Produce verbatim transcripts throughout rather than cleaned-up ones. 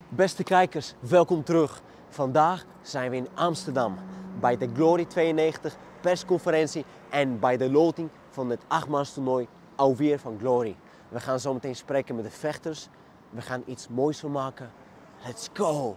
Beste kijkers, welkom terug. Vandaag zijn we in Amsterdam bij de Glory tweeënnegentig persconferentie en bij de loting van het achtmanstoernooi alweer van Glory. We gaan zo meteen spreken met de vechters. We gaan iets moois van maken. Let's go!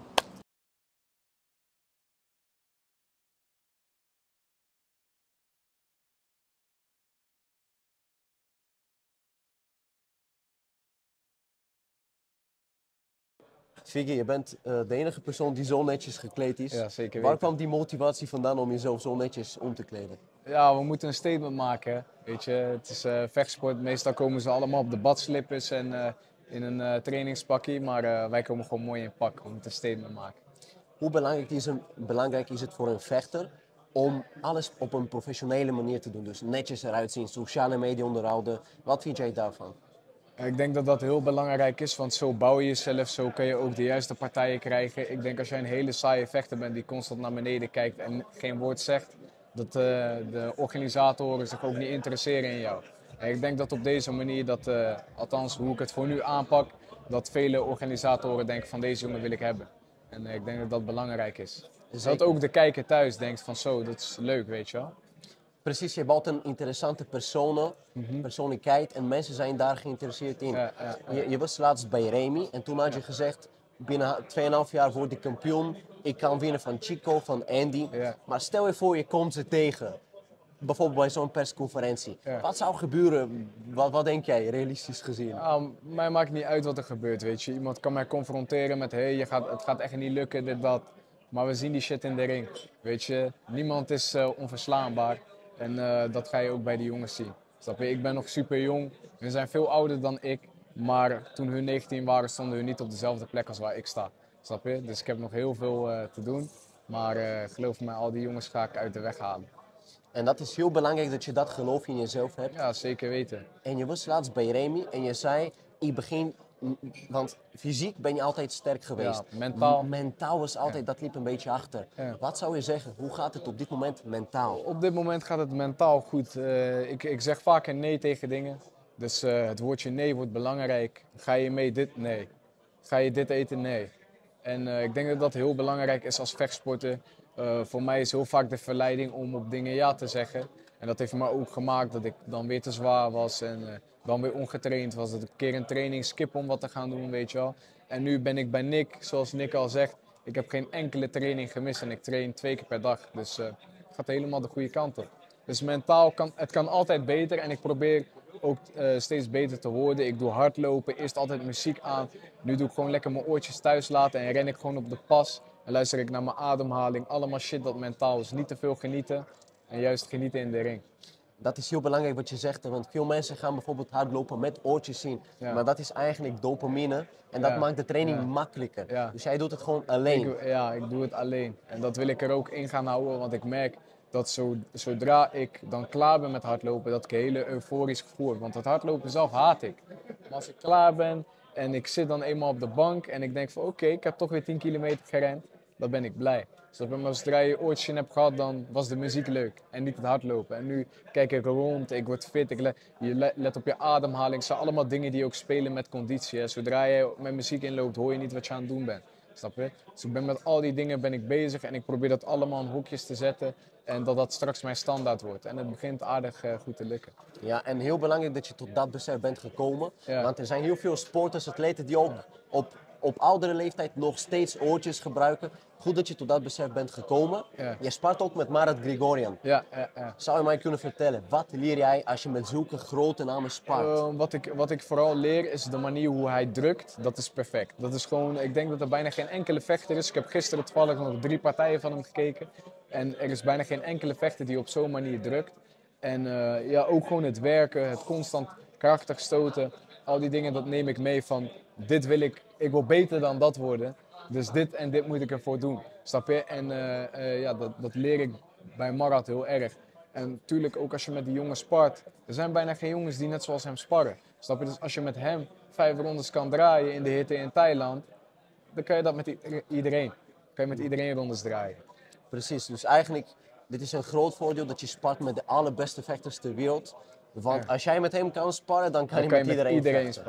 Viggy, je bent uh, de enige persoon die zo netjes gekleed is. Ja, zeker Waar weten. kwam die motivatie vandaan om jezelf zo netjes om te kleden? Ja, we moeten een statement maken. Hè. Weet je, het is uh, vechtsport. Meestal komen ze allemaal op de badslippers en uh, in een uh, trainingspakje. Maar uh, wij komen gewoon mooi in pak. We moeten een statement maken. Hoe belangrijk is, een, belangrijk is het voor een vechter om alles op een professionele manier te doen? Dus netjes eruit zien, sociale media onderhouden. Wat vind jij daarvan? Ik denk dat dat heel belangrijk is, want zo bouw je jezelf, zo kun je ook de juiste partijen krijgen. Ik denk als jij een hele saaie vechter bent die constant naar beneden kijkt en geen woord zegt, dat uh, de organisatoren zich ook niet interesseren in jou. En ik denk dat op deze manier, dat, uh, althans hoe ik het voor nu aanpak, dat vele organisatoren denken van deze jongen wil ik hebben. En uh, ik denk dat dat belangrijk is. Dus dat ook de kijker thuis denkt van zo, dat is leuk, weet je wel. Precies, je bouwt een interessante personen, Mm-hmm. persoonlijkheid en mensen zijn daar geïnteresseerd in. Ja, ja, ja. Je, je was laatst bij Remy en toen had je gezegd, binnen twee komma vijf jaar word ik kampioen. Ik kan winnen van Chico, van Andy. Ja. Maar stel je voor je komt ze tegen, bijvoorbeeld bij zo'n persconferentie. Ja. Wat zou gebeuren? Wat, wat denk jij, realistisch gezien? Ja, mij maakt niet uit wat er gebeurt, weet je. Iemand kan mij confronteren met, hé, hey, je gaat, het gaat echt niet lukken, dit, dat. Maar we zien die shit in de ring, weet je. Niemand is uh, onverslaanbaar. En uh, dat ga je ook bij die jongens zien. Snap je? Ik ben nog super jong. Hun zijn veel ouder dan ik. Maar toen hun negentien waren, stonden hun niet op dezelfde plek als waar ik sta. Snap je? Dus ik heb nog heel veel uh, te doen. Maar uh, geloof me, al die jongens ga ik uit de weg halen. En dat is heel belangrijk dat je dat geloof in jezelf hebt. Ja, zeker weten. En je was laatst bij Remy en je zei, ik begin, want fysiek ben je altijd sterk geweest. Ja, mentaal. M mentaal was altijd, Ja. dat liep een beetje achter. Ja. Wat zou je zeggen, hoe gaat het op dit moment mentaal? Op dit moment gaat het mentaal goed. Uh, ik, ik zeg vaker nee tegen dingen. Dus uh, het woordje nee wordt belangrijk. Ga je mee dit? Nee. Ga je dit eten? Nee. En uh, ik denk dat dat heel belangrijk is als vechtsporter. Uh, voor mij is heel vaak de verleiding om op dingen ja te zeggen. En dat heeft me ook gemaakt dat ik dan weer te zwaar was en uh, dan weer ongetraind was. Dat ik een keer een training skip om wat te gaan doen, weet je wel. En nu ben ik bij Nick, zoals Nick al zegt, ik heb geen enkele training gemist en ik train twee keer per dag. Dus uh, het gaat helemaal de goede kant op. Dus mentaal kan het kan altijd beter en ik probeer ook uh, steeds beter te worden. Ik doe hardlopen, eerst altijd muziek aan. Nu doe ik gewoon lekker mijn oortjes thuis laten en ren ik gewoon op de pas. En luister ik naar mijn ademhaling. Allemaal shit dat mentaal is. Niet te veel genieten en juist genieten in de ring. Dat is heel belangrijk wat je zegt, want veel mensen gaan bijvoorbeeld hardlopen met oortjes in. Ja. Maar dat is eigenlijk dopamine en dat Ja. maakt de training Ja. makkelijker. Ja. Dus jij doet het gewoon alleen. Ik, ja, ik doe het alleen. En dat wil ik er ook in gaan houden, want ik merk dat zo, zodra ik dan klaar ben met hardlopen, dat ik een hele euforisch gevoel heb. Want het hardlopen zelf haat ik. Maar als ik klaar ben en ik zit dan eenmaal op de bank en ik denk van oké, okay, ik heb toch weer tien kilometer gerend, dan ben ik blij. Dus maar zodra je oortjes in hebt gehad, dan was de muziek leuk en niet het hardlopen. En nu kijk ik rond, ik word fit, ik let, je let op je ademhaling. Het zijn allemaal dingen die ook spelen met conditie. Hè. Zodra je met muziek inloopt, hoor je niet wat je aan het doen bent. Snap je? Dus ik ben met al die dingen ben ik bezig en ik probeer dat allemaal in hokjes te zetten. En dat dat straks mijn standaard wordt. En het begint aardig uh, goed te lukken. Ja, en heel belangrijk dat je tot dat besef bent gekomen. Ja. Want er zijn heel veel sporters, atleten die ook op, op oudere leeftijd nog steeds oortjes gebruiken. Goed dat je tot dat besef bent gekomen. Ja. Je spart ook met Marat Grigorian. Ja, ja, ja. Zou je mij kunnen vertellen, wat leer jij als je met zulke grote namen spart? Uh, wat, ik, wat ik vooral leer is de manier hoe hij drukt, dat is perfect. Dat is gewoon, ik denk dat er bijna geen enkele vechter is. Ik heb gisteren toevallig nog drie partijen van hem gekeken. En er is bijna geen enkele vechter die op zo'n manier drukt. En uh, ja, ook gewoon het werken, het constant krachtig stoten. Al die dingen, dat neem ik mee van, dit wil ik, ik wil beter dan dat worden. Dus dit en dit moet ik ervoor doen. Snap je? En uh, uh, ja, dat, dat leer ik bij Marat heel erg. En natuurlijk ook als je met die jongen spart. Er zijn bijna geen jongens die net zoals hem sparren. Snap je? Dus als je met hem vijf rondes kan draaien in de hitte in Thailand, dan kan je dat met iedereen. Dan kan je met iedereen rondes draaien. Precies, dus eigenlijk, dit is een groot voordeel dat je spart met de allerbeste vechters ter wereld. Want Ja. als jij met hem kan sparren, dan kan Dan je kan met je met iedereen, iedereen vechten. sparren.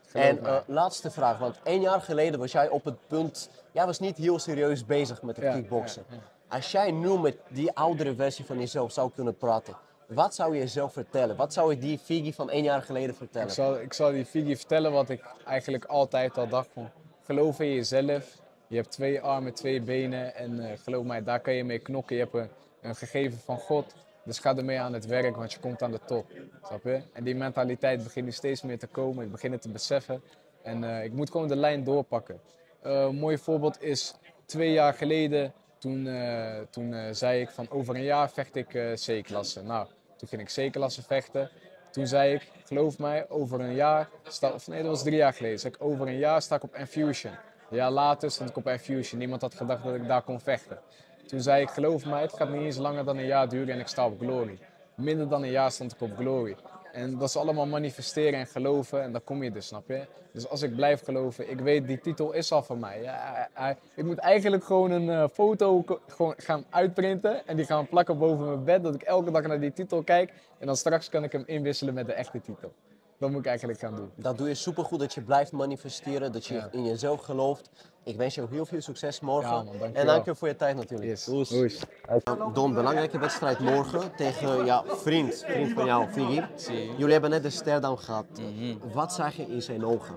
Geloof En mij. uh, laatste vraag, want één jaar geleden was jij op het punt, jij was niet heel serieus bezig met het Ja, kickboksen. ja, ja. Als jij nu met die oudere versie van jezelf zou kunnen praten, wat zou je jezelf vertellen? Wat zou je die Figgy van één jaar geleden Ik vertellen? zal, ik zal die Figgy vertellen wat ik eigenlijk altijd al dacht. Van, geloof in jezelf. Je hebt twee armen, twee benen en uh, geloof mij, daar kan je mee knokken. Je hebt een, een gegeven van God. Dus ga ermee aan het werk, want je komt aan de top. Snap je? En die mentaliteit begint nu steeds meer te komen. Ik begin het te beseffen. En uh, ik moet gewoon de lijn doorpakken. Uh, een mooi voorbeeld is twee jaar geleden. Toen, uh, toen uh, zei ik van over een jaar vecht ik uh, C-klasse. Nou, toen ging ik C-klasse vechten. Toen zei ik, geloof mij, over een jaar, sta, of nee dat was drie jaar geleden, zei ik over een jaar sta ik op Enfusion. Een jaar later stond ik op Enfusion, niemand had gedacht dat ik daar kon vechten. Toen zei ik, geloof mij, het gaat niet eens langer dan een jaar duren en ik sta op Glory. Minder dan een jaar stond ik op Glory. En dat is allemaal manifesteren en geloven en daar kom je dus, snap je? Dus als ik blijf geloven, ik weet, die titel is al van mij. Ja, ik moet eigenlijk gewoon een uh, foto gewoon gaan uitprinten en die gaan plakken boven mijn bed, dat ik elke dag naar die titel kijk en dan straks kan ik hem inwisselen met de echte titel. Dat moet ik eigenlijk gaan doen. Dat doe je supergoed, dat je blijft manifesteren, dat je Ja. in jezelf gelooft. Ik wens je ook heel veel succes morgen. Ja, man, dankjewel. En dank je voor je tijd natuurlijk. Yes. Oes. Oes. Don, belangrijke wedstrijd morgen tegen jouw vriend, vriend van jou, Figgy. Zie. Jullie hebben net de stare-down gehad. Mhm. Wat zag je in zijn ogen?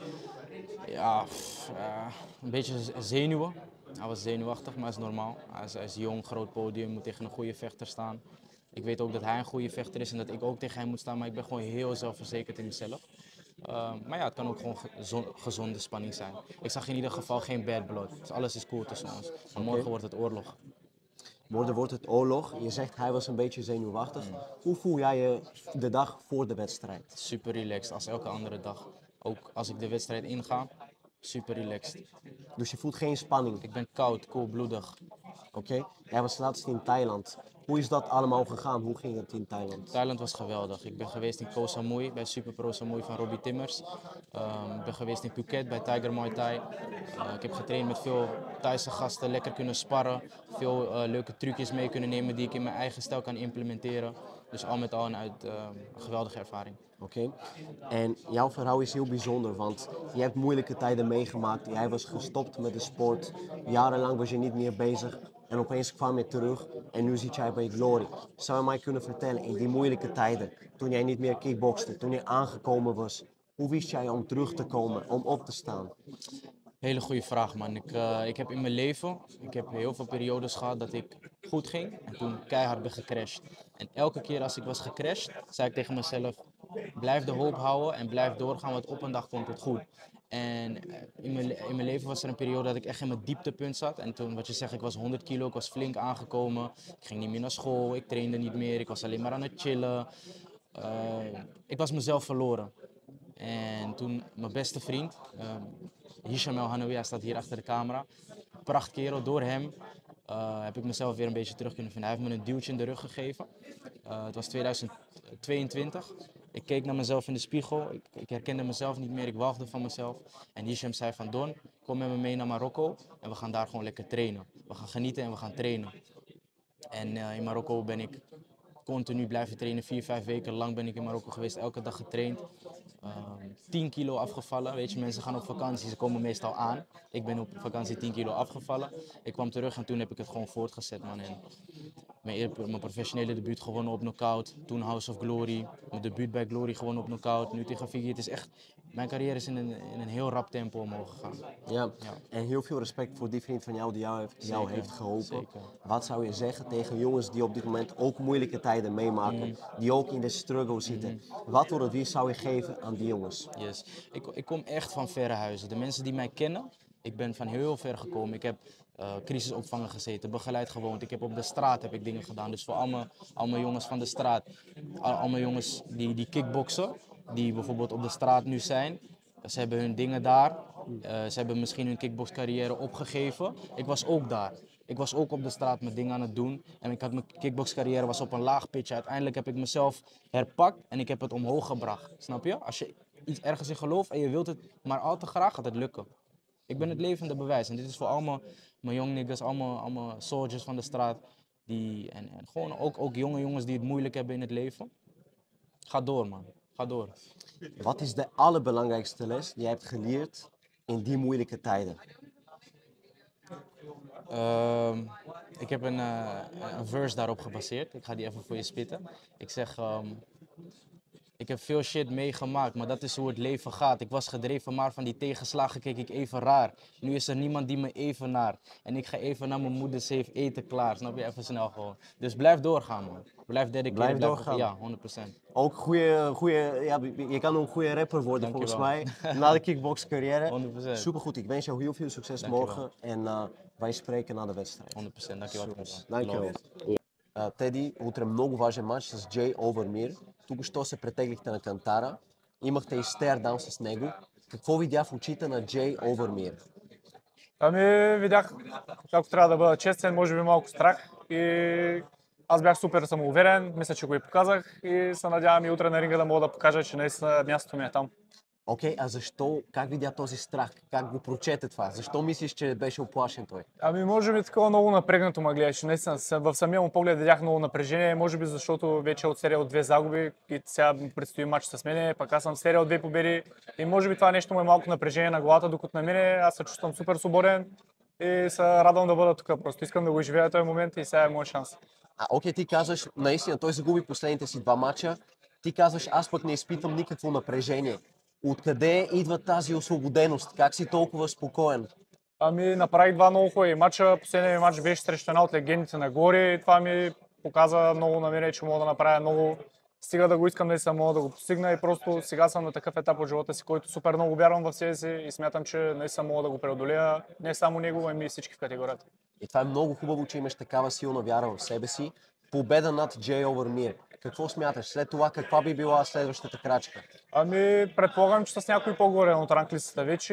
Ja, pff, eh, een beetje z- zenuwen. Hij was zenuwachtig, maar dat is normaal. Hij is, hij is jong, groot podium, moet tegen een goede vechter staan. Ik weet ook dat hij een goede vechter is en dat ik ook tegen hem moet staan, maar ik ben gewoon heel zelfverzekerd in mezelf. Uh, maar ja, het kan ook gewoon gezon, gezonde spanning zijn. Ik zag in ieder geval geen bad blood, dus alles is cool tussen ons. Maar morgen wordt het oorlog. Morgen wordt het oorlog. Je zegt hij was een beetje zenuwachtig. Hoe voel jij je de dag voor de wedstrijd? Super relaxed, als elke andere dag. Ook als ik de wedstrijd inga, super relaxed. Dus je voelt geen spanning. Ik ben koud, koelbloedig. Oké? Okay? Jij was laatst in Thailand. Hoe is dat allemaal gegaan? Hoe ging het in Thailand? Thailand was geweldig. Ik ben geweest in Koh Samui bij Super Pro Samui van Robbie Timmers. Um, ik ben geweest in Phuket bij Tiger Muay Thai. Uh, ik heb getraind met veel Thaise gasten, lekker kunnen sparren. Veel uh, leuke trucjes mee kunnen nemen die ik in mijn eigen stijl kan implementeren. Dus al met al een, uit, uh, een geweldige ervaring. Oké. Okay. En jouw verhaal is heel bijzonder, want je hebt moeilijke tijden meegemaakt. Jij was gestopt met de sport. Jarenlang was je niet meer bezig. En opeens kwam je terug en nu zit jij bij Glory. Zou je mij kunnen vertellen, in die moeilijke tijden, toen jij niet meer kickbokste, toen je aangekomen was, hoe wist jij om terug te komen, om op te staan? Hele goede vraag, man. Ik, uh, ik heb in mijn leven, ik heb heel veel periodes gehad dat ik goed ging en toen keihard ben gecrashed. En elke keer als ik was gecrashed, zei ik tegen mezelf, blijf de hoop houden en blijf doorgaan, want op een dag komt het goed. En in mijn, in mijn leven was er een periode dat ik echt in mijn dieptepunt zat. En toen, wat je zegt, ik was honderd kilo, ik was flink aangekomen. Ik ging niet meer naar school, ik trainde niet meer, ik was alleen maar aan het chillen. Uh, ik was mezelf verloren. En toen mijn beste vriend, um, Hisham El Hanoui, hij staat hier achter de camera. Prachtkerel, door hem uh, heb ik mezelf weer een beetje terug kunnen vinden. Hij heeft me een duwtje in de rug gegeven. Uh, het was tweeduizend tweeëntwintig. Ik keek naar mezelf in de spiegel, ik, ik herkende mezelf niet meer, ik walgde van mezelf. En Hisham zei van Don, kom met me mee naar Marokko en we gaan daar gewoon lekker trainen. We gaan genieten en we gaan trainen. En uh, in Marokko ben ik continu blijven trainen, vier, vijf weken lang ben ik in Marokko geweest, elke dag getraind. Um, tien kilo afgevallen, weet je, mensen gaan op vakantie, ze komen meestal aan. Ik ben op vakantie tien kilo afgevallen. Ik kwam terug en toen heb ik het gewoon voortgezet, man. En mijn, mijn professionele debuut gewonnen op knockout, toen House of Glory. Mijn debuut bij Glory gewonnen op knockout, nu tegen Figgy. Het is echt, mijn carrière is in een, in een heel rap tempo omhoog gegaan. Ja. ja, en heel veel respect voor die vriend van jou die jou heeft, jou heeft geholpen. Zeker. Wat zou je zeggen tegen jongens die op dit moment ook moeilijke tijden meemaken, mm. die ook in de struggle zitten? Mm. Wat voor advies zou je geven aan die jongens? Yes. Ik, ik kom echt van verre huizen. De mensen die mij kennen, ik ben van heel ver gekomen. Ik heb uh, crisisopvangen gezeten, begeleid gewoond. Ik heb op de straat heb ik dingen gedaan. Dus voor al mijn, al mijn jongens van de straat, al, al mijn jongens die, die kickboksen, die bijvoorbeeld op de straat nu zijn. Ze hebben hun dingen daar. Uh, ze hebben misschien hun kickboxcarrière opgegeven. Ik was ook daar. Ik was ook op de straat met dingen aan het doen. En ik had mijn kickboxcarrière was op een laag pitje. Uiteindelijk heb ik mezelf herpakt en ik heb het omhoog gebracht. Snap je? Als je iets ergens in gelooft en je wilt het maar al te graag, gaat het lukken. Ik ben het levende bewijs. En dit is voor allemaal mijn young niggas, allemaal, allemaal soldiers van de straat. Die, en, en gewoon ook, ook jonge jongens die het moeilijk hebben in het leven. Ga door, man. ga door. Wat is de allerbelangrijkste les die je hebt geleerd in die moeilijke tijden? Ehm, ik heb een, eh, een verse daarop gebaseerd. Ik ga die even voor je spitten. Ik zeg, ehm, ik heb veel shit meegemaakt, maar dat is hoe het leven gaat. Ik was gedreven, maar van die tegenslagen keek ik even raar. Nu is er niemand die me evenaart. En ik ga even naar mijn moeder, ze heeft eten klaar. Snap je? Even snel gewoon. Dus blijf doorgaan, man. Blijf dediceren. Blijf Blijf doorgaan. Ja, honderd procent. Ook goede, goede, ja, je kan ook een goede rapper worden volgens mij. Dankjewel. Na de kickbox carrière. honderd procent. Supergoed. Ik wens jou heel veel succes Dankjewel. morgen. En uh, wij spreken na de wedstrijd. honderd procent. Dankjewel. Dankjewel. Uh, Tедdy, утре много важен матч с Джей Овермир. Току-що се претеглихте на кантара. Имахте и стеардаун с него. Какво видя в очите на Джей Овермир? Ами видях kako трябва да бъда честен, може би малко страх и аз бях супер самоуверен, мисля, че го и показах и се надявам и утре на ринга да мога да покажа, че наистина мястото ми е там. Окей, okay, а защо, как видя този страх? Как го прочете това? Защо мислиш, че беше оплашен той? Ами може би такова много напрегнато ме гледаше. Наистина в самия му поглед видях много напрежение, може би защото вече е от серия от две загуби и сега предстои матч с мене, пък аз съм в серия от две победи и може би това нещо му е малко напрежение на главата, докато на мене аз се чувствам супер свободен и се радвам да бъда тук. Просто искам да го изживея този момент и сега е моят шанс. А, окей, okay, ти казваш, наистина той загуби последните си два мача. Ти казваш, аз пък не изпитам никакво напрежение. Откъде идва тази освободеност? Как си толкова спокоен? Ами направих два много хубави мача. Последният ми мач беше срещу една от легендите на Глори и това ми показа много намерение, че мога да направя много. Стига да го искам, да съм мога да го постигна и просто сега съм на такъв етап от живота си, който супер много вярвам в себе си и смятам, че наистина мога да го преодолея. Не само него, ами и всички в категорията. И това е много хубаво, че имаш такава силна вяра в себе си. Победа над Джей Овермир. Какво смяташ? След това каква би била следващата крачка? Ами предполагам, че с някой по-горе от ранглистата вече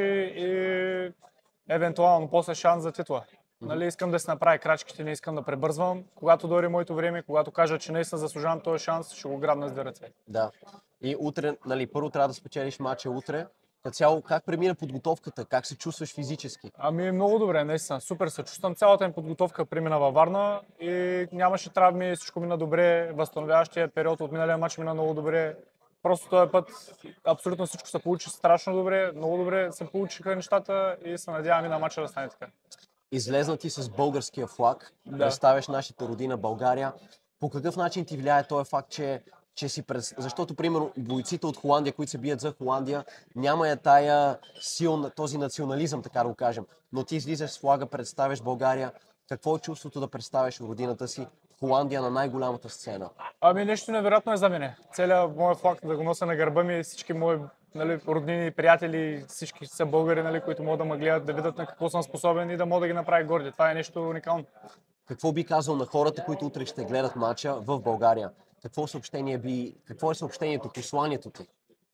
и евентуално после шанс за титла. Mm-hmm. Нали, искам да си направя крачките, не искам да пребързвам. Когато дойде моето време, когато кажа, че наистина заслужавам този шанс, ще го грабна с две ръце. Да. И утре, нали, първо трябва да спечелиш матча утре. Като цяло, как премина подготовката? Как се чувстваш физически? Ами много добре, наистина. Супер се чувствам. Цялата ми подготовка премина във Варна и нямаше травми, всичко мина добре. Възстановяващия период от миналия матч мина много добре. Просто този път абсолютно всичко се получи страшно добре, много добре се получиха нещата и се надявам и на матча да стане така. Излезна ти с българския флаг, да. Представяш нашата родина България. По какъв начин ти влияе този факт, че, че си пред... Защото, примерно, бойците от Холандия, които се бият за Холандия, няма я тая силна, този национализъм, така да го кажем. Но ти излизаш с флага, представяш България. Какво е чувството да представяш родината си Холандия на най-голямата сцена? Ами нещо невероятно е за мен. Целият мой флаг да го нося на гърба ми, всички мои, нали, роднини, приятели, всички са българи, нали, които могат да ме гледат, да видят на какво съм способен и да мога да ги направя горди. Това е нещо уникално. Какво би казал на хората, които утре ще гледат матча в България? Какво съобщение би, какво е съобщението, посланието ти?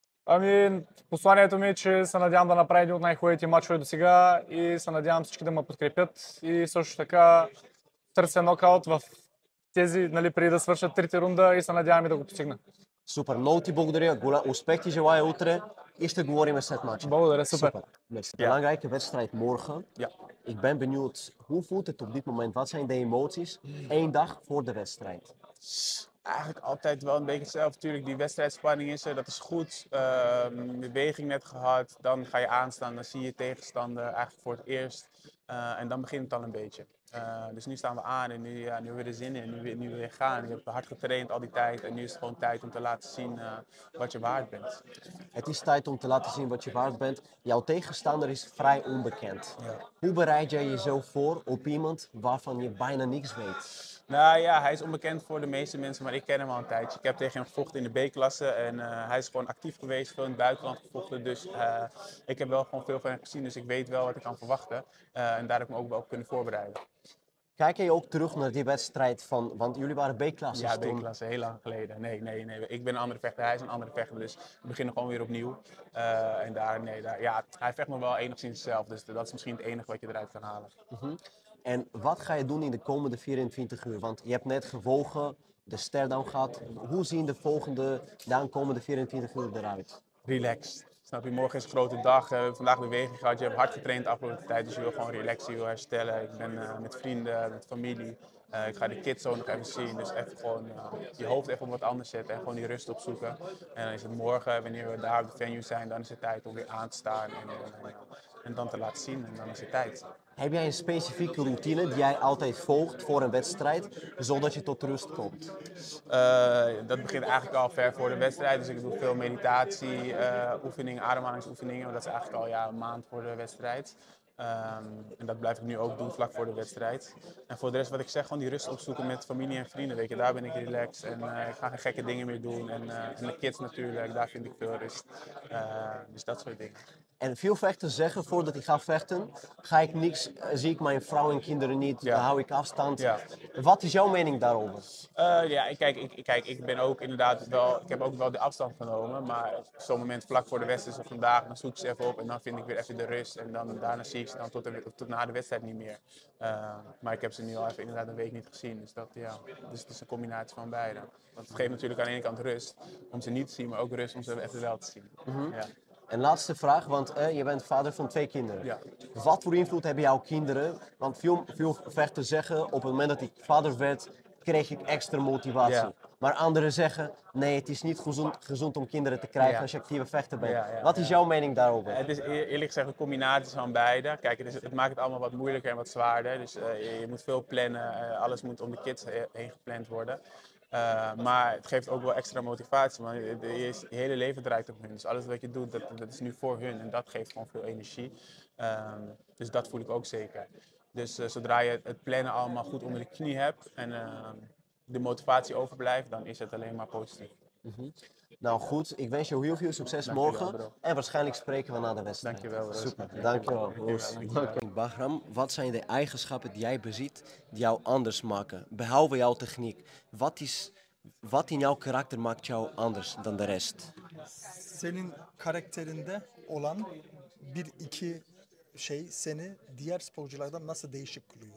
Ами, посланието ми е, че се надявам да направя един от най-хубавите мачове до сега и се надявам всички да ме подкрепят и също така търся нокаут в тези, нали, преди да свършат трите рунда и се надявам и да го постигна. Super, много ти благодаря. Голям успех ти желая утре и ще говорим след матча. Благодаря, super. De belangrijke wedstrijd morgen. Ja. Ik ben benieuwd, hoe voelt het op dit moment? Wat zijn de emoties één dag voor de wedstrijd? Eigenlijk altijd wel een beetje hetzelfde. Natuurlijk, die wedstrijdspanning is er, dat is goed. Uh, beweging net gehad, dan ga je aanstaan, dan zie je tegenstander eigenlijk voor het eerst. Uh, en dan begint het al een beetje. Uh, dus nu staan we aan en nu, ja, nu hebben we er zin in, nu, nu we weer gaan. Je hebt hard getraind al die tijd en nu is het gewoon tijd om te laten zien uh, wat je waard bent. Het is tijd om te laten zien wat je waard bent. Jouw tegenstander is vrij onbekend. Ja. Hoe bereid jij jezelf voor op iemand waarvan je bijna niks weet? Nou ja, hij is onbekend voor de meeste mensen, maar ik ken hem al een tijdje. Ik heb tegen hem gevochten in de B-klasse en uh, hij is gewoon actief geweest, veel in het buitenland gevochten. Dus uh, ik heb wel gewoon veel van hem gezien, dus ik weet wel wat ik kan verwachten. Uh, en daar heb ik me ook wel op kunnen voorbereiden. Kijk je ook terug naar die wedstrijd van, want jullie waren B-klasse. Ja, B-klasse, heel lang geleden. Nee, nee, nee. Ik ben een andere vechter, hij is een andere vechter, dus we beginnen gewoon weer opnieuw. Uh, en daar, nee, daar, ja, hij vecht nog wel enigszins zelf, dus dat is misschien het enige wat je eruit kan halen. Uh-huh. En wat ga je doen in de komende vierentwintig uur? Want je hebt net gewogen, de stare-down gehad. Hoe zien de volgende, de aankomende vierentwintig uur eruit? Relaxed. Snap je, morgen is een grote dag, uh, we hebben vandaag beweging gehad, je hebt hard getraind de afgelopen tijd, dus je wil gewoon relaxen, je wil herstellen. Ik ben uh, met vrienden, met familie, uh, ik ga de kids zo nog even zien, dus even gewoon uh, je hoofd even op wat anders zetten en gewoon die rust opzoeken. En dan is het morgen, wanneer we daar op de venue zijn, dan is het tijd om weer aan te staan en, en, en, en dan te laten zien en dan is het tijd. Heb jij een specifieke routine die jij altijd volgt voor een wedstrijd, zodat je tot rust komt? Uh, dat begint eigenlijk al ver voor de wedstrijd, dus ik doe veel meditatie, uh, oefeningen, ademhalingsoefeningen, maar dat is eigenlijk al ja, een maand voor de wedstrijd. Um, en dat blijf ik nu ook doen vlak voor de wedstrijd. En voor de rest wat ik zeg, gewoon die rust opzoeken met familie en vrienden, weet je, daar ben ik relaxed en uh, ik ga geen gekke dingen meer doen. En, uh, en de kids natuurlijk, daar vind ik veel rust. Uh, dus dat soort dingen. En veel vechters zeggen, voordat ik ga vechten, ga ik niks, zie ik mijn vrouw en kinderen niet, Ja. dan hou ik afstand. Ja. Wat is jouw mening daarover? Uh, ja, ik, kijk, ik, kijk, ik ben ook inderdaad wel, ik heb ook wel de afstand genomen, maar op zo'n moment vlak voor de wedstrijd, zoals vandaag, dan zoek ik ze even op en dan vind ik weer even de rust en dan, daarna zie ik ze dan tot, de, tot na de wedstrijd niet meer. Uh, maar ik heb ze nu al even inderdaad een week niet gezien, dus, dat, ja, dus het is een combinatie van beide. Want het geeft natuurlijk aan de ene kant rust om ze niet te zien, maar ook rust om ze even wel te zien. Mm-hmm. Ja. En laatste vraag, want uh, je bent vader van twee kinderen. Ja. Wat voor invloed hebben jouw kinderen? Want veel, veel vechters zeggen, op het moment dat ik vader werd, kreeg ik extra motivatie. Ja. Maar anderen zeggen, nee, het is niet gezond, gezond om kinderen te krijgen Ja. als je actieve vechter bent. Ja, ja, Wat is ja. jouw mening daarover? Het is eerlijk gezegd een combinatie van beide. Kijk, het, is, het maakt het allemaal wat moeilijker en wat zwaarder. Dus uh, je, je moet veel plannen, uh, alles moet om de kids he heen gepland worden. Uh, maar het geeft ook wel extra motivatie, want je, je, je hele leven draait op hun. Dus alles wat je doet, dat, dat is nu voor hun en dat geeft gewoon veel energie. Um, dus dat voel ik ook zeker. Dus uh, zodra je het plannen allemaal goed onder de knie hebt en uh, de motivatie overblijft, dan is het alleen maar positief. Mm-hmm. Nou goed, ik wens jou heel veel succes Dankjewel, morgen bro. en waarschijnlijk spreken we na de wedstrijd. Dankjewel, bro. Super, dankjewel. dankjewel. Bahram, wat zijn de eigenschappen die jij bezit die jou anders maken, behalve jouw techniek? Wat, is, wat in jouw karakter maakt jou anders dan de rest? Senin karakterinde olan bir iki şey seni diğer sporculardan nasıl değişik kılıyor?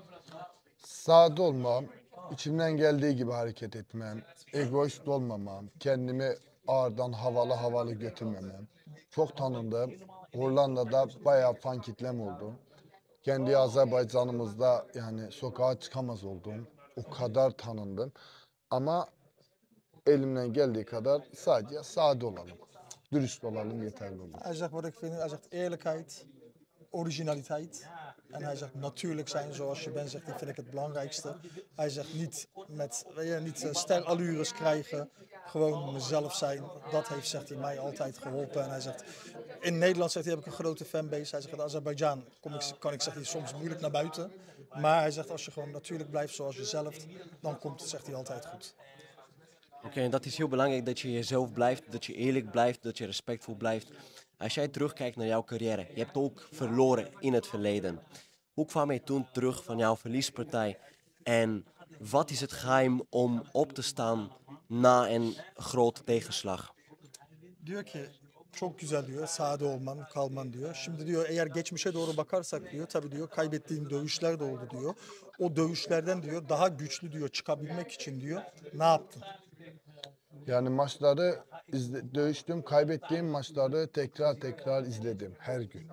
Sade olmam, içimden geldiği gibi hareket etmem, egoist olmamam, kendimi ağırdan havalı havalı götürmemem. Çok tanındım. Hollanda'da bayağı fan kitlem oldu. Kendi Azerbaycan'ımızda yani sokağa çıkamaz oldum. O kadar tanındım. Ama elimden geldiği kadar sadece sade olalım. Dürüst olalım yeterli olur. Hij zegt wat ik vind, hij zegt eerlijkheid, originaliteit. En hij zegt natuurlijk zijn zoals je bent, zegt hij, vind ik het belangrijkste. Hij zegt niet met, weet je, niet uh, sterallures krijgen, gewoon mezelf zijn. Dat heeft, zegt hij, mij altijd geholpen. En hij zegt, in Nederland, zegt hij, heb ik een grote fanbase. Hij zegt, in Azerbeidzjan kom ik, kan ik, zegt hij, soms moeilijk naar buiten. Maar hij zegt, als je gewoon natuurlijk blijft zoals jezelf, dan komt het, zegt hij, altijd goed. Oké, okay, en dat is heel belangrijk dat je jezelf blijft, dat je eerlijk blijft, dat je respectvol blijft. Als jij terugkijkt naar jouw carrière, je hebt ook verloren in het verleden. Hoe kwam je toen terug van jouw verliespartij? En wat is het geheim om op te staan na een grote tegenslag? Diyor ki çok güzel diyor, sade olman, kalman diyor. Şimdi diyor eğer geçmişe doğru bakarsak diyor, tabii diyor kaybettiğim dövüşler de oldu diyor. O dövüşlerden diyor daha güçlü diyor çıkabilmek için diyor ne yaptın? Yani maçları izle, dövüştüm, kaybettiğim maçları tekrar tekrar izledim her gün.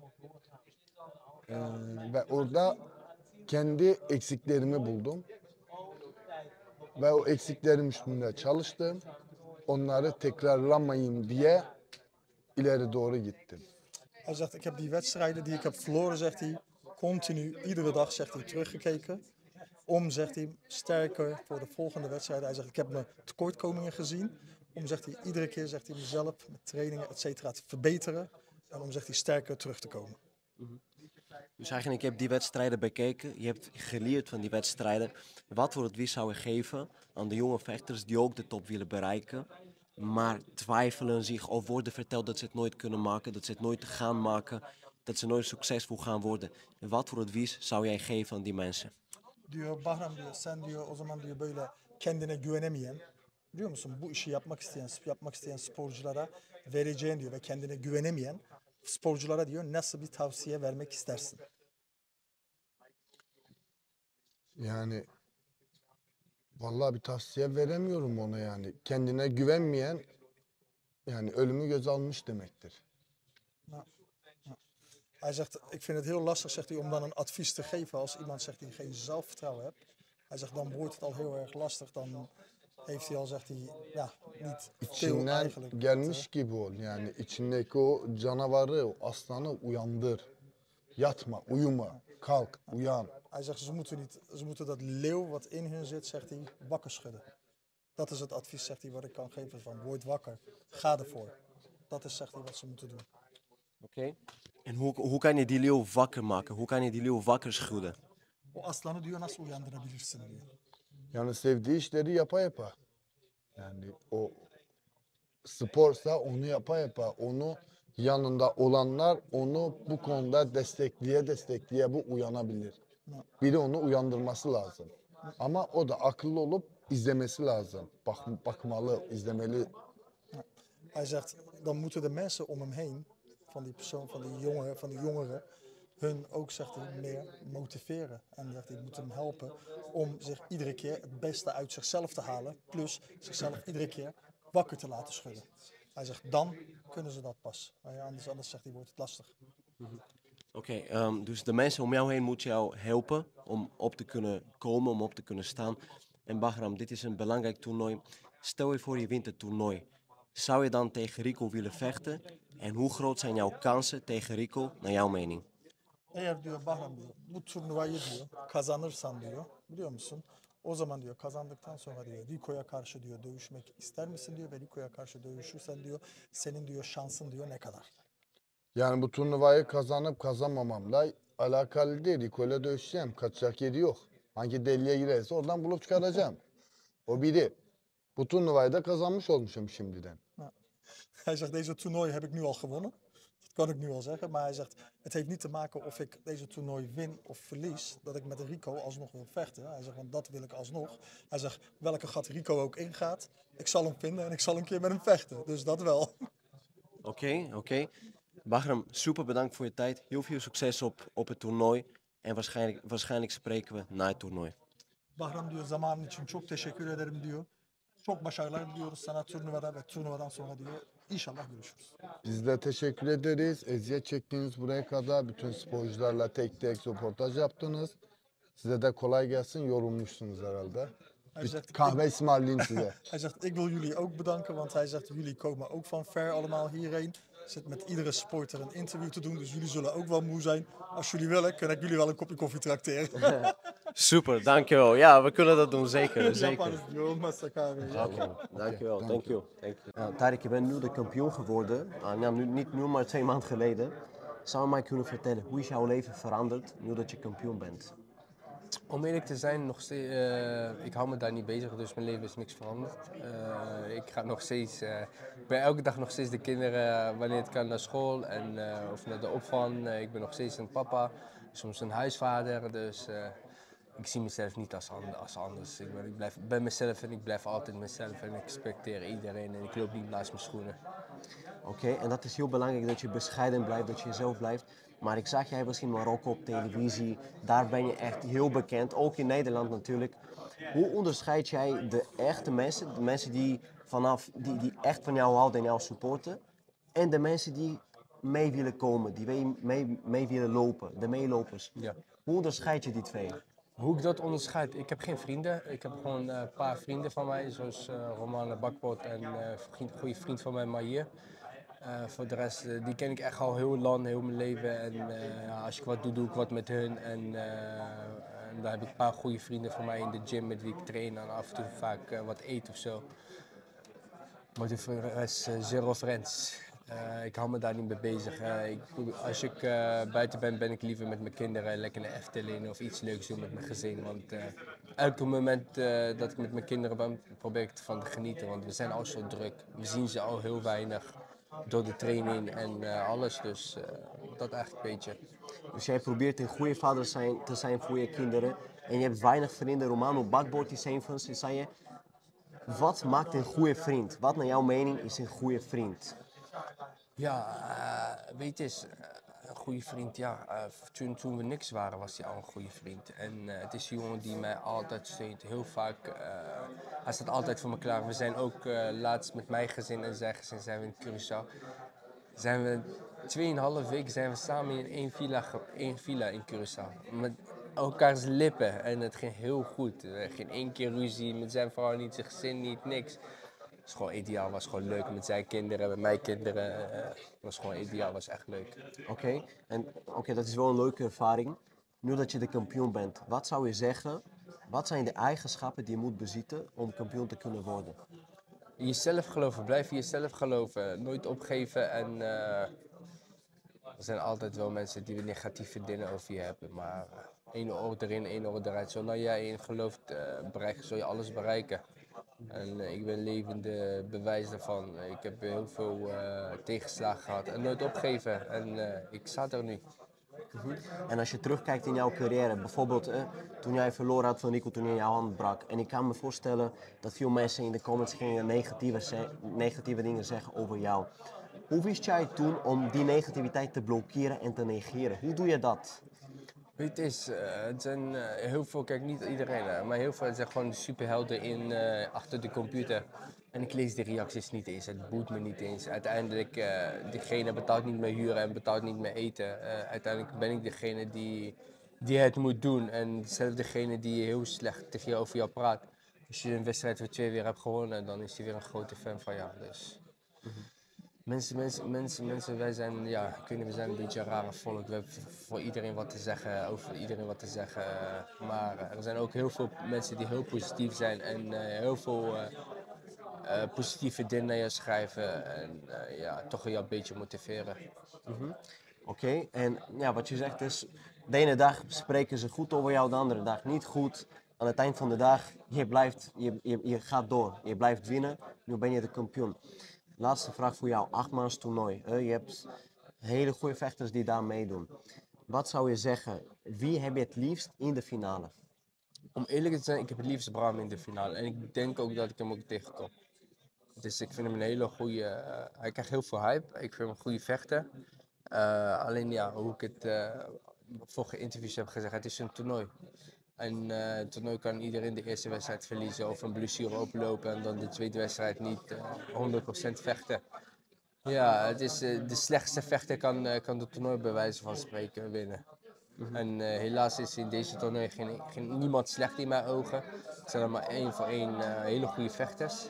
Ee, ve orada kendi eksiklerimi buldum. Ve o eksiklerim üstünde çalıştım. Onları tekrarlamayayım diye ileri doğru gittim. Hij zegt, ik heb die wedstrijden die ik heb verloren, zegt hij, continu, iedere dag, zegt hij, teruggekeken. Om, zegt hij, sterker voor de volgende wedstrijden. Hij zegt, ik heb mijn tekortkomingen gezien. Om, zegt hij, iedere keer, zegt hij, mezelf met trainingen, et cetera, te verbeteren. En om, zegt hij, sterker terug te komen. Mm-hmm. Dus eigenlijk, je hebt die wedstrijden bekeken, je hebt geleerd van die wedstrijden. Wat voor advies zou je geven aan de jonge vechters die ook de top willen bereiken, maar twijfelen zich of worden verteld dat ze het nooit kunnen maken, dat ze het nooit gaan maken, dat ze nooit succesvol gaan worden. En wat voor advies zou jij geven aan die mensen? Diyor Bahram diyor sen diyor o zaman diyor böyle kendine güvenemeyen, biliyor musun, bu işi yapmak isteyen yapmak isteyen sporculara vereceğin diyor ve kendine güvenemeyen sporculara diyor nasıl bir tavsiye vermek istersin? Yani vallahi bir tavsiye veremiyorum ona yani. Kendine güvenmeyen yani ölümü göze almış demektir. Hij zegt, ik vind het heel lastig, zegt hij, om dan een advies te geven als iemand zegt die geen zelfvertrouwen heeft. Hij zegt, dan wordt het al heel erg lastig. Dan heeft hij al, zegt hij, ja, niet veel İçinden eigenlijk. gelmiş gibi ol. Yani içindeki o canavarı, o aslanı uyandır. Yatma, uyuma, kalk, uyan. Hij zegt, ze moeten, niet, ze moeten dat leeuw wat in hun zit, zegt hij, wakker schudden. Dat is het advies, zegt hij, wat ik kan geven van, word wakker, ga ervoor. Dat is, zegt hij, wat ze moeten doen. Oké. Okay. En hoe, hoe kan je die leeuw wakker maken? Hoe kan je die leeuw wakker schudden? O aslanı diyor nasıl uyandırabilirsin diyor. Yani sevdiği işleri yapa yapa. Yani o sporsa onu yapa yapa. Onu yanında olanlar onu bu konuda destekleye destekleye bu uyanabilir. Biri onu uyandırması lazım. Ama o da akıllı olup izlemesi lazım. Bak, bakmalı, izlemeli. Hij zegt, dan moeten de mensen om hem heen, van die persoon, van die jongen, van die jongeren, hun ook, zegt hij, meer motiveren. En zegt hij, moeten hem helpen om zich iedere keer het beste uit zichzelf te halen. Plus zichzelf iedere keer wakker te laten schudden. Hij zegt, dan kunnen ze dat pas. Maar ja, anders, anders zegt hij, wordt het lastig. Oké, okay, um, dus de mensen om jou heen moeten jou helpen om op te kunnen komen, om op te kunnen staan. En Bahram, dit is een belangrijk toernooi. Stel je voor je wint het toernooi. Zou je dan tegen Rico willen vechten? En hoe groot zijn jouw kansen tegen Rico, naar jouw mening? Eğer diyor Bahram diyor, bu turnuvayı diyor, kazanırsan diyor, biliyor musun? O zaman diyor kazandıktan sonra diyor Rico'ya karşı diyor dövüşmek ister misin diyor ve Rico'ya karşı dövüşürsen diyor senin diyor şansın diyor ne kadar? Yani bu turnuvayı kazanıp kazanmamamla alakalı değil. Rico'yla dövüşeceğim. Kaçacak yeri yok. Hangi deliğe girerse oradan bulup çıkaracağım. O biri. Bu turnuvayı da kazanmış olmuşum şimdiden. Hij zegt, deze toernooi heb ik nu al gewonnen. Dat kan ik nu al zeggen. Maar hij zegt, het heeft niet te maken of ik deze toernooi win of verlies. Dat ik met Rico alsnog wil vechten. Hij zegt, want dat wil ik alsnog. Hij zegt, welke gat Rico ook ingaat. Ik zal hem vinden en ik zal een keer met hem vechten. Dus dat wel. Oké, okay, oké. Okay. Bahram, super bedankt voor je tijd. Heel veel succes op, op het toernooi. En waarschijnlijk, waarschijnlijk spreken we na het toernooi. Bahram diyor, zamanın için çok teşekkür ederim diyor. Çok başarılar diliyoruz sana turnuvada ve turnuvadan sonra diyor. İnşallah görüşürüz. Biz de teşekkür ederiz. Eziyet çektiğiniz buraya kadar bütün sporcularla tek tek röportaj yaptınız. Size de kolay gelsin. Yorulmuşsunuz herhalde. Hij zegt, Kahve ısmarlayayım size. hij zegt, ik wil jullie ook bedanken, want hij zegt, jullie komen ook van ver allemaal hierheen. Zit met iedere sporter een interview te doen, dus jullie zullen ook wel moe zijn. Als jullie willen, kan ik jullie wel een kopje koffie trakteren. Super, dankjewel. Ja, we kunnen dat doen, zeker. zeker. Yaparız diyor, olmazsa kahve. Oké, dankjewel, dankjewel. Uh, Tariq, je bent nu de kampioen geworden. Uh, nou, nu, niet nu, maar twee maanden geleden. Zou je mij kunnen vertellen, hoe is jouw leven veranderd nu dat je kampioen bent? Om eerlijk te zijn, nog steeds, uh, ik hou me daar niet bezig, dus mijn leven is niks veranderd. Uh, ik ga nog steeds, uh, ik ben elke dag nog steeds de kinderen, wanneer het kan, naar school en, uh, of naar de opvang. Uh, ik ben nog steeds een papa, soms een huisvader, dus uh, ik zie mezelf niet als, and als anders. Ik ben, ik blijf, ben mezelf en ik blijf altijd mezelf en ik respecteer iedereen en ik loop niet naast mijn schoenen. Oké, okay, en dat is heel belangrijk dat je bescheiden blijft, dat je jezelf blijft. Maar ik zag jij was in Marokko op televisie, daar ben je echt heel bekend, ook in Nederland natuurlijk. Hoe onderscheid jij de echte mensen, de mensen die, vanaf, die, die echt van jou houden en jou supporten, en de mensen die mee willen komen, die mee, mee, mee willen lopen, de meelopers? Ja. Hoe onderscheid je die twee? Hoe ik dat onderscheid? Ik heb geen vrienden. Ik heb gewoon een uh, paar vrienden van mij, zoals uh, Romane Bakpot en uh, een goede vriend van mij, Maïr. Uh, voor de rest, uh, die ken ik echt al heel lang, heel mijn leven. En uh, ja, als ik wat doe, doe ik wat met hun. En, uh, en daar heb ik een paar goede vrienden van mij in de gym met wie ik train en af en toe vaak uh, wat eet of zo. Maar voor de rest, uh, zero friends. Uh, ik hou me daar niet mee bezig. Uh, ik, als ik uh, buiten ben, ben ik liever met mijn kinderen lekker naar Efteling of iets leuks doen met mijn gezin. Want uh, elke moment uh, dat ik met mijn kinderen ben, probeer ik ervan te genieten. Want we zijn al zo druk. We zien ze al heel weinig door de training en uh, alles. Dus uh, dat eigenlijk een beetje. Dus jij probeert een goede vader zijn, te zijn voor je kinderen. En je hebt weinig vrienden. Romano Bakpot is een van ze, zei je. Wat maakt een goede vriend? Wat naar jouw mening is een goede vriend? Ja, uh, weet je, uh, een goede vriend, ja, uh, toen, toen we niks waren was hij al een goede vriend. En uh, het is een jongen die mij altijd steunt, heel vaak, uh, hij staat altijd voor me klaar. We zijn ook uh, laatst met mijn gezin en zijn gezin zijn we in Curaçao. Zijn we tweeënhalf week zijn we samen in één villa, één villa in Curaçao. Met elkaars lippen en het ging heel goed. Geen één keer ruzie, met zijn vrouw niet, zijn gezin niet, niks. Het was gewoon ideaal, was gewoon leuk met zijn kinderen, met mijn kinderen. Het was gewoon ideaal, was echt leuk. Oké, okay. en oké, okay, dat is wel een leuke ervaring. Nu dat je de kampioen bent, wat zou je zeggen, wat zijn de eigenschappen die je moet bezitten om kampioen te kunnen worden? In jezelf geloven, blijf in jezelf geloven, nooit opgeven en uh, er zijn altijd wel mensen die negatieve dingen over je hebben, maar uh, één oor erin, één oor eruit. Zolang jij in gelooft, uh, bereiken, zul je alles bereiken. En uh, ik ben levende bewijs daarvan. Ik heb heel veel uh, tegenslagen gehad en nooit opgeven en uh, ik sta er nu. Mm-hmm. En als je terugkijkt in jouw carrière, bijvoorbeeld eh, toen jij verloren had van Rico, toen je jouw hand brak. En ik kan me voorstellen dat veel mensen in de comments gingen negatieve, negatieve dingen zeggen over jou. Hoe wist jij toen om die negativiteit te blokkeren en te negeren? Hoe doe je dat? Weet je, het, is, uh, het zijn uh, heel veel, kijk niet iedereen, uh, maar heel veel zijn gewoon superhelden in, uh, achter de computer. En ik lees de reacties niet eens, het boeit me niet eens. Uiteindelijk, uh, diegene betaalt niet mijn huur en betaalt niet mijn eten. Uh, uiteindelijk ben ik degene die, die het moet doen en zelf degene die heel slecht tegen jou over jou praat. Als je een wedstrijd voor twee weer hebt gewonnen, dan is hij weer een grote fan van jou. Dus. Mm-hmm. Mensen, mensen, mensen, mensen, wij zijn, ja, ik weet niet, we zijn een beetje een rare volk. We hebben voor iedereen wat te zeggen, over iedereen wat te zeggen. Maar er zijn ook heel veel mensen die heel positief zijn en uh, heel veel uh, uh, positieve dingen naar je schrijven. En uh, ja, toch je een beetje motiveren. Mm-hmm. Oké, okay. En ja, wat je zegt is, de ene dag spreken ze goed over jou, de andere dag niet goed. Aan het eind van de dag, je blijft, je, je, je gaat door, je blijft winnen, nu ben je de kampioen. Laatste vraag voor jou, achtmans toernooi. Je hebt hele goede vechters die daar meedoen. Wat zou je zeggen, wie heb je het liefst in de finale? Om eerlijk te zijn, ik heb het liefst Bram in de finale. En ik denk ook dat ik hem ook tegenkom. Dus ik vind hem een hele goede, uh, hij krijgt heel veel hype. Ik vind hem een goede vechter. Uh, alleen ja, hoe ik het uh, vorige interviews heb gezegd, het is een toernooi. En uh, het toernooi kan iedereen de eerste wedstrijd verliezen of een blessure oplopen en dan de tweede wedstrijd niet uh, honderd procent vechten. Ja, het is, uh, de slechtste vechter kan, uh, kan het toernooi bij wijze van spreken winnen. Mm-hmm. En uh, helaas is in deze toernooi geen, geen, niemand slecht in mijn ogen. Het zijn er maar één voor één uh, hele goede vechters.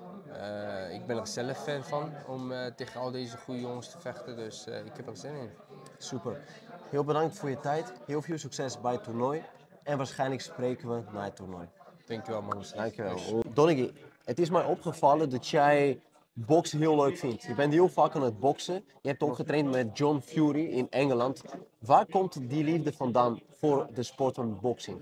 Uh, ik ben er zelf fan van om uh, tegen al deze goede jongens te vechten, dus uh, ik heb er zin in. Super. Heel bedankt voor je tijd, heel veel succes bij het toernooi. En waarschijnlijk spreken we na het toernooi. Dankjewel, man. Dankjewel. Donnegy, het is mij opgevallen dat jij boksen heel leuk vindt. Je bent heel vaak aan het boksen. Je hebt ook getraind met John Fury in Engeland. Waar komt die liefde vandaan voor de sport van boxing?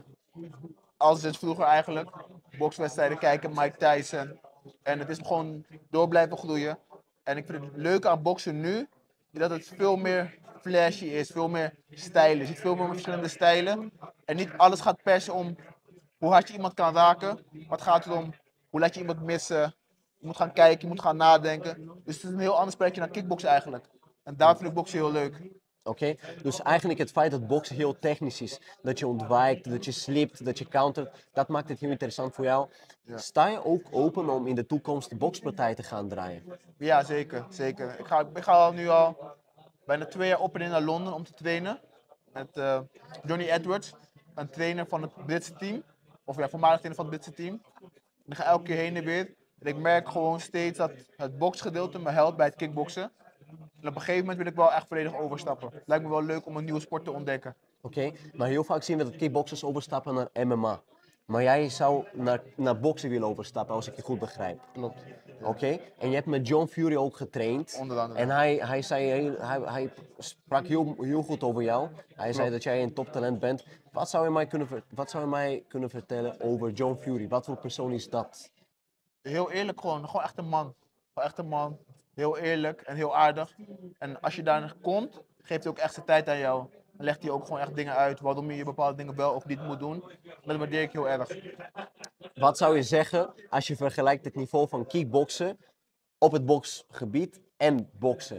Al sinds vroeger eigenlijk. Bokswedstrijden kijken, Mike Tyson. En het is gewoon door blijven groeien. En ik vind het leuke aan boksen nu, dat het veel meer flashy is, veel meer stijlen. Je ziet veel meer verschillende stijlen. En niet alles gaat persen om hoe hard je iemand kan raken. Maar het gaat erom hoe laat je iemand missen. Je moet gaan kijken, je moet gaan nadenken. Dus het is een heel ander spelletje dan kickboksen eigenlijk. En daar vind ik boksen heel leuk. Oké, okay. Dus eigenlijk het feit dat boksen heel technisch is, dat je ontwijkt, dat je slipt, dat je countert, dat maakt het heel interessant voor jou. Ja. Sta je ook open om in de toekomst de bokspartij te gaan draaien? Ja, zeker. zeker. Ik, ga, ik ga nu al bijna twee jaar op en in naar Londen om te trainen. Met uh, Johnny Edwards, een trainer van het Britse team. Of ja, voormalig trainer van het Britse team. En ik ga elke keer heen en weer. En ik merk gewoon steeds dat het boksgedeelte me helpt bij het kickboksen. En op een gegeven moment wil ik wel echt volledig overstappen. Het lijkt me wel leuk om een nieuwe sport te ontdekken. Oké, okay, maar heel vaak zien we dat kickboxers overstappen naar M M A. Maar jij zou naar, naar boksen willen overstappen, als ik je goed begrijp. Klopt. Oké, okay. En je hebt met John Fury ook getraind. Onder andere. En hij, hij, zei, hij, hij sprak heel, heel goed over jou. Hij Klopt. zei dat jij een toptalent bent. Wat zou je mij kunnen, wat zou je mij kunnen vertellen over John Fury? Wat voor persoon is dat? Heel eerlijk gewoon, gewoon echt een man. Gewoon echt een man. Heel eerlijk en heel aardig. En als je daar komt, geeft hij ook echt zijn tijd aan jou. Dan legt hij ook gewoon echt dingen uit waarom je bepaalde dingen wel of niet moet doen. Dat waardeer ik heel erg. Wat zou je zeggen als je vergelijkt het niveau van kickboksen op het boksgebied en boksen?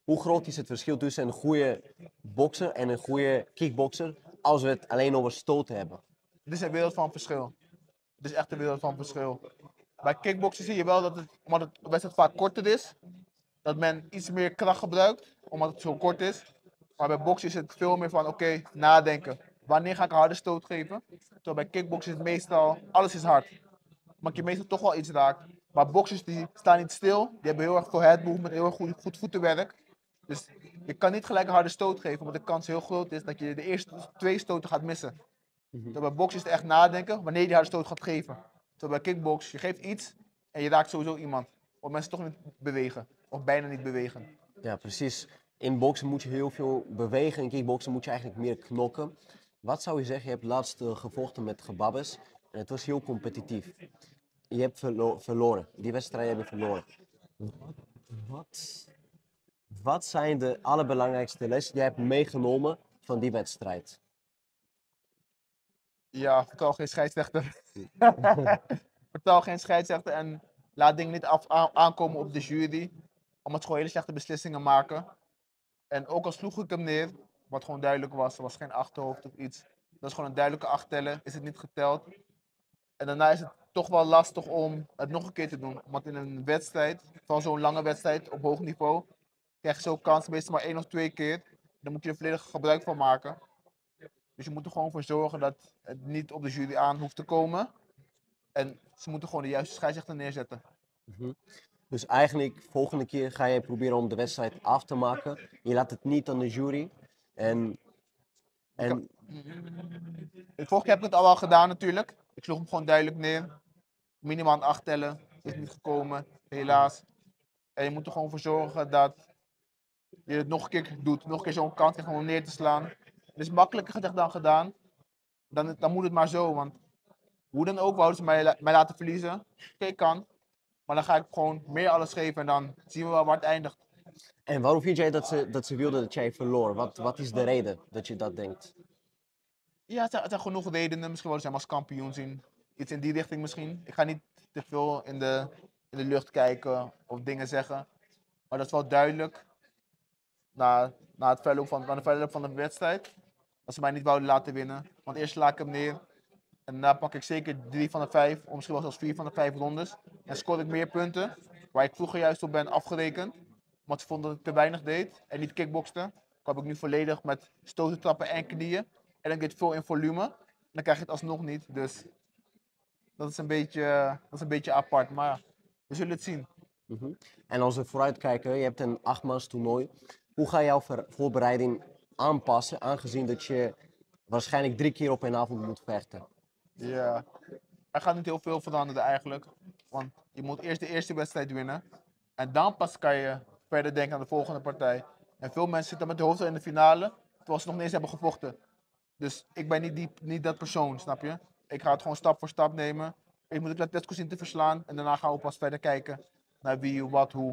Hoe groot is het verschil tussen een goede bokser en een goede kickbokser als we het alleen over stoten hebben? Het is een wereld van verschil. Het is echt een wereld van verschil. Bij kickboksen zie je wel dat het, omdat het de wedstrijd vaak korter is, dat men iets meer kracht gebruikt, omdat het zo kort is. Maar bij boksen is het veel meer van, oké, okay, nadenken. Wanneer ga ik een harde stoot geven? Terwijl bij kickboksen is het meestal, alles is hard. Maar je meestal toch wel iets raakt. Maar boxers die staan niet stil, die hebben heel erg veel head movement, heel erg goed, goed voetenwerk. Dus je kan niet gelijk een harde stoot geven, want de kans heel groot is dat je de eerste twee stoten gaat missen. Terwijl bij boksen is het echt nadenken wanneer je die harde stoot gaat geven. Terwijl bij kickbox, je geeft iets en je raakt sowieso iemand. Want mensen toch niet bewegen, of bijna niet bewegen. Ja, precies. In boksen moet je heel veel bewegen, in kickboksen moet je eigenlijk meer knokken. Wat zou je zeggen, je hebt laatst uh, gevochten met Gebabes en het was heel competitief. Je hebt verlo verloren, die wedstrijd heb je verloren. Wat, wat zijn de allerbelangrijkste lessen die je hebt meegenomen van die wedstrijd? Ja, vertrouw geen scheidsrechter. Vertrouw geen scheidsrechter en laat dingen niet af, aankomen op de jury. Omdat ze gewoon hele slechte beslissingen maken. En ook al sloeg ik hem neer, wat gewoon duidelijk was, er was geen achterhoofd of iets. Dat is gewoon een duidelijke acht tellen, is het niet geteld. En daarna is het toch wel lastig om het nog een keer te doen. Want in een wedstrijd, van zo'n lange wedstrijd op hoog niveau, krijg je zo'n kans meestal maar één of twee keer. Dan moet je er volledig gebruik van maken. Dus je moet er gewoon voor zorgen dat het niet op de jury aan hoeft te komen. En ze moeten gewoon de juiste scheidsrechter neerzetten. Mm-hmm. Dus eigenlijk, volgende keer ga je proberen om de wedstrijd af te maken. Je laat het niet aan de jury. En... en... De vorige keer heb ik het al wel gedaan natuurlijk. Ik sloeg hem gewoon duidelijk neer. Minimaal aan acht tellen. Is niet gekomen, helaas. En je moet er gewoon voor zorgen dat je het nog een keer doet. Nog een keer zo'n kans krijgt om neer te slaan. Het is makkelijker gezegd dan gedaan. Dan, dan moet het maar zo. Want hoe dan ook wouden ze mij, mij laten verliezen. Oké, okay, kan. Maar dan ga ik gewoon meer alles geven en dan zien we wel waar het eindigt. En waarom vind jij dat ze, dat ze wilden dat jij verloor? Wat, wat is de reden dat je dat denkt? Ja, het zijn, het zijn genoeg redenen. Misschien willen ze hem als kampioen zien. Iets in die richting misschien. Ik ga niet te veel in de, in de lucht kijken of dingen zeggen. Maar dat is wel duidelijk. Na, na het verloop van, na de verloop van de wedstrijd. Dat ze mij niet wouden laten winnen. Want eerst sla ik hem neer. En daarna pak ik zeker drie van de vijf, of misschien wel zelfs vier van de vijf rondes. En scoor ik meer punten, waar ik vroeger juist op ben afgerekend. Want ze vonden dat ik te weinig deed en niet kickbokste. Kwam ik nu volledig met stoten, trappen en knieën. En dan gaat het veel in volume. En dan krijg je het alsnog niet. Dus dat is een beetje, dat is een beetje apart. Maar ja, we zullen het zien. Mm-hmm. En als we vooruitkijken, je hebt een achtmans toernooi. Hoe ga je jouw voorbereiding aanpassen, aangezien dat je waarschijnlijk drie keer op een avond moet vechten? Ja, er gaat niet heel veel veranderen eigenlijk. Want je moet eerst de eerste wedstrijd winnen. En dan pas kan je verder denken aan de volgende partij. En veel mensen zitten met de hoofd in de finale, terwijl ze nog niet eens hebben gevochten. Dus ik ben niet, die, niet dat persoon, snap je? Ik ga het gewoon stap voor stap nemen. Ik moet Latescu zien te verslaan. En daarna gaan we pas verder kijken naar wie, wat, hoe.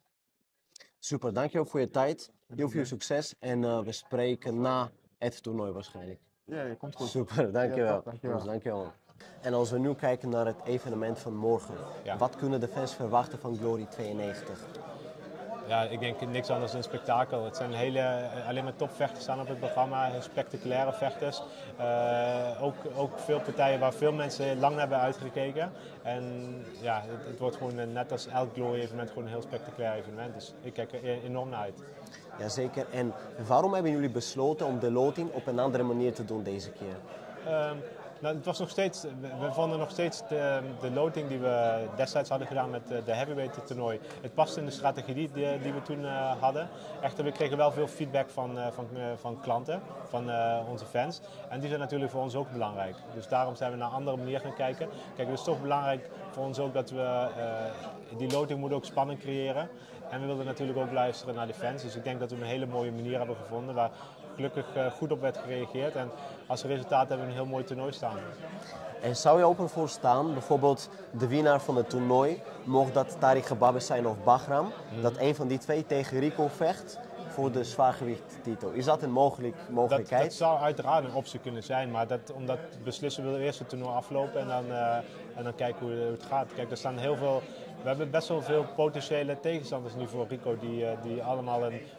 Super, dankjewel voor je tijd. Heel veel succes. En uh, we spreken na het toernooi waarschijnlijk. Ja, je komt goed. Super, dankjewel. Ja, dankjewel. Dus, dankjewel. En als we nu kijken naar het evenement van morgen, ja. Wat kunnen de fans verwachten van Glory tweeënnegentig? Ja, ik denk niks anders dan een spektakel. Het zijn hele, alleen maar topvechters staan op het programma, spectaculaire vechters. Uh, ook, ook veel partijen waar veel mensen lang naar hebben uitgekeken. En ja, het, het wordt gewoon net als elk Glory evenement gewoon een heel spectaculair evenement. Dus ik kijk er enorm naar uit. Jazeker. En waarom hebben jullie besloten om de loting op een andere manier te doen deze keer? Um, Nou, het was nog steeds, we vonden nog steeds de, de loting die we destijds hadden gedaan met de heavyweight toernooi. Het past in de strategie die, die we toen uh, hadden. Echter, we kregen wel veel feedback van, uh, van, uh, van klanten, van uh, onze fans. En die zijn natuurlijk voor ons ook belangrijk. Dus daarom zijn we naar een andere manier gaan kijken. Kijk, het is toch belangrijk voor ons ook dat we, uh, die loting moet ook spanning creëren. En we wilden natuurlijk ook luisteren naar de fans. Dus ik denk dat we een hele mooie manier hebben gevonden waar gelukkig uh, goed op werd gereageerd. En als resultaat hebben we een heel mooi toernooi staan. En zou je open voor staan, bijvoorbeeld de winnaar van het toernooi, mocht dat Tariq Gebabes zijn of Bagram, mm. dat een van die twee tegen Rico vecht voor de zwaargewichttitel? Is dat een mogelijk, mogelijkheid? Dat, dat zou uiteraard een optie kunnen zijn, maar dat, om dat beslissen willen we eerst het toernooi aflopen en dan, uh, en dan kijken hoe, hoe het gaat. Kijk, er staan heel veel... We hebben best wel veel potentiële tegenstanders nu voor Rico die, uh, die allemaal een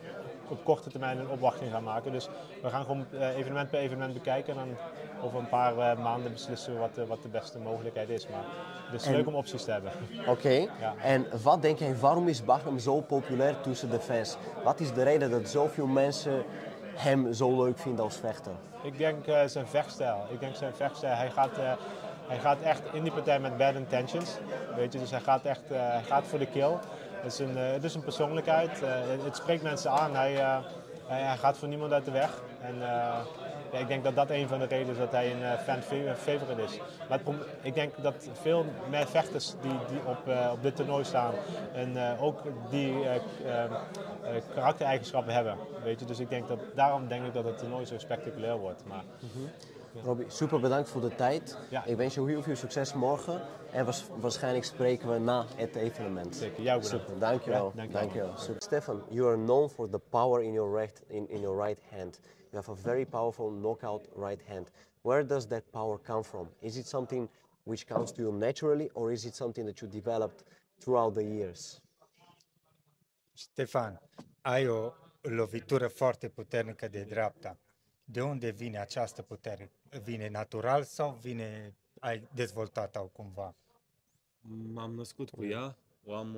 op korte termijn een opwachting gaan maken. Dus we gaan gewoon uh, evenement per evenement bekijken en dan over een paar uh, maanden beslissen we wat, uh, wat de beste mogelijkheid is. Maar het is en, leuk om opties te hebben. Oké, okay. ja. En wat denk jij, waarom is Bahram zo populair tussen de fans? Wat is de reden dat zoveel mensen hem zo leuk vinden als vechter? Ik denk uh, zijn vechtstijl. Ik denk zijn vechtstijl. Hij gaat, uh, hij gaat echt in die partij met bad intentions. Weet je? Dus hij gaat echt uh, hij gaat voor de kill. Het is een, uh, het is een persoonlijkheid. Uh, het, het spreekt mensen aan. Hij, uh, hij, hij gaat voor niemand uit de weg. En, uh, ja, ik denk dat dat een van de redenen is dat hij een uh, fan favorite is. Maar het, ik denk dat veel meer vechters die, die op, uh, op dit toernooi staan en uh, ook die uh, uh, uh, karaktereigenschappen hebben. Weet je? Dus ik denk dat, daarom denk ik dat het toernooi zo spectaculair wordt. Maar, mm-hmm. ja. Robbie, super bedankt voor de tijd. Ja. Ik wens je heel veel succes morgen. En was, waarschijnlijk spreken we na het evenement. Zeker, jou bedankt. Super, dankjewel. Ja, dankjewel. dankjewel. Super. Stefan, you are known for the power in your right, in, in your right hand. You have a very powerful knockout right hand. Where does that power come from? Is it something which comes to you naturally, or is it something that you developed throughout the years? Stefan, ai o lovitură foarte puternică de dreapta. De unde vine această putere? Vine natural sau vine, ai dezvoltat-o cumva? M-am născut cu ea, o am,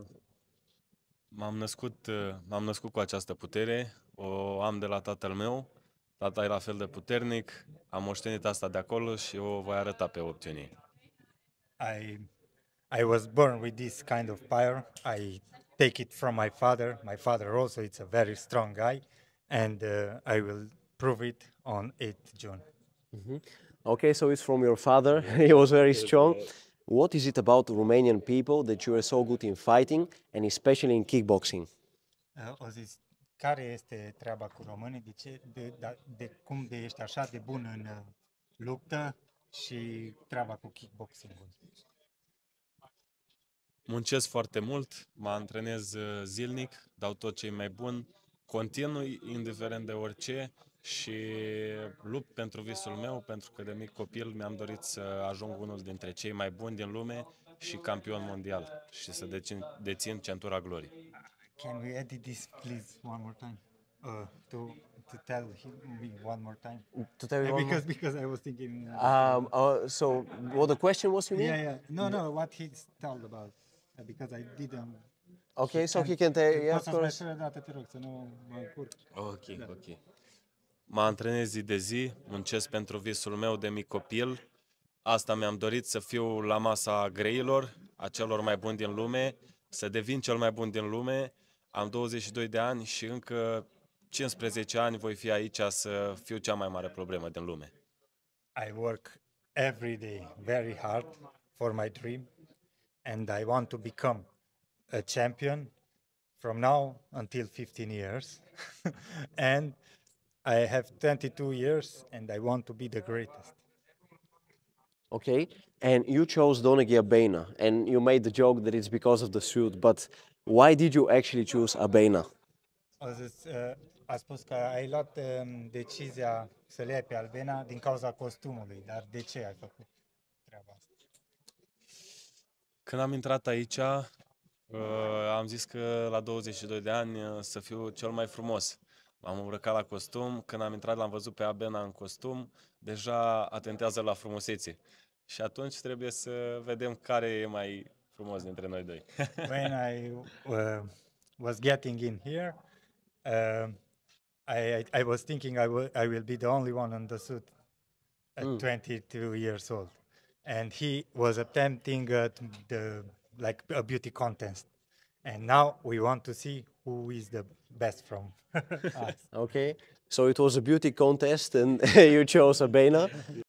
m-am născut, m-am născut cu această putere, o am de la tatăl meu, tata e la fel de puternic, am moștenit asta de acolo și o voi arăta pe opțiunii. I, I was born with this kind of power. I take it from my father. My father also is a very strong guy, and uh, I will prove it on eighth June. Mm-hmm. Okay, so it's from your father. He was very strong. What is it about Romanian people that you are so good in fighting, and especially in kickboxing? Uh, o zis, care este treaba cu românii? De, ce, de, de, de cum de ești așa de bun în uh, luptă și treaba cu kickboxing-ul? Muncesc foarte mult, mă antrenez uh, zilnic, dau tot ce e mai bun, continui, indiferent de orice, și lupt pentru visul meu, pentru că de mic copil mi-am dorit să ajung unul dintre cei mai buni din lume și campion mondial și să dețin, dețin centura gloriei. Can we edit this please one more time? Uh, to to tell him me one more time. To tell you uh, one because more? because I was thinking. Um. Uh, so what the question was, you mean? Yeah, yeah. No, no. What he told about uh, because I didn't. Okay, so he can tell. Yeah, of course. Ok, ok. Mă antrenez zi de zi, muncesc pentru visul meu de mic copil. Asta mi-am dorit, să fiu la masa greilor, a celor mai buni din lume, să devin cel mai bun din lume. Am douăzeci și doi de ani și încă cincisprezece ani voi fi aici să fiu cea mai mare problemă din lume. I work every day very hard for my dream and I want to become a champion from now until fifteen years. And I have twenty-two years and I want to be the greatest. Okay, and you chose Donegie Abena, and you made the joke that it's because of the suit, but why did you actually choose Abena? A, zis, uh, a spus că ai luat um, decizia să le iei pe Albena din cauza costumului, dar de ce ai făcut treaba asta? Când am intrat aici, uh, am zis că la douăzeci și doi de ani uh, să fiu cel mai frumos. M-am îmbrăcat la costum, când am intrat l-am văzut pe Abena în costum, deja atentează la frumusețe. Și atunci trebuie să vedem care e mai frumos dintre noi doi. When I uh, was getting in here, uh, I, I, I was thinking I will, I will be the only one on the suit at mm. twenty-two years old. And he was attempting uh, the, like a beauty contest. And now we want to see who is the best from us. Okay, so it was a beauty contest and you chose Abena.